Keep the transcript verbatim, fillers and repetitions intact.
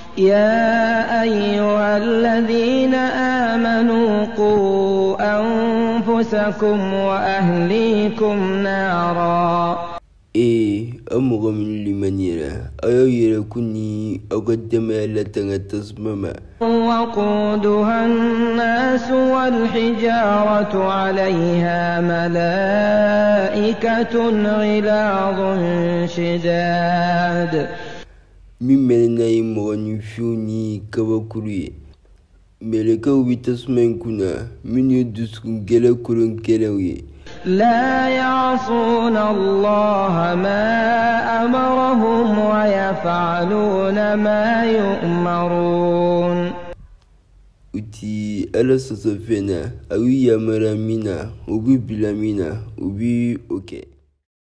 يا أيها الذين آمنوا قوا أنفسكم وأهليكم نارا إيه أمغ من لمن يرى أيو كني أقدم لتنغ تصمم وقودها الناس والحجارة عليها ملائكة غلاظ شداد ممن نايم ونفيوني كوكري ملكو بتصمن كنا من يدسكن جلا كرن كلاوي لا يعصون الله ما أمرهم ويفعلون ما يؤمرون uti ala sasa fena awi ya maramina ubi bilamina ubi oke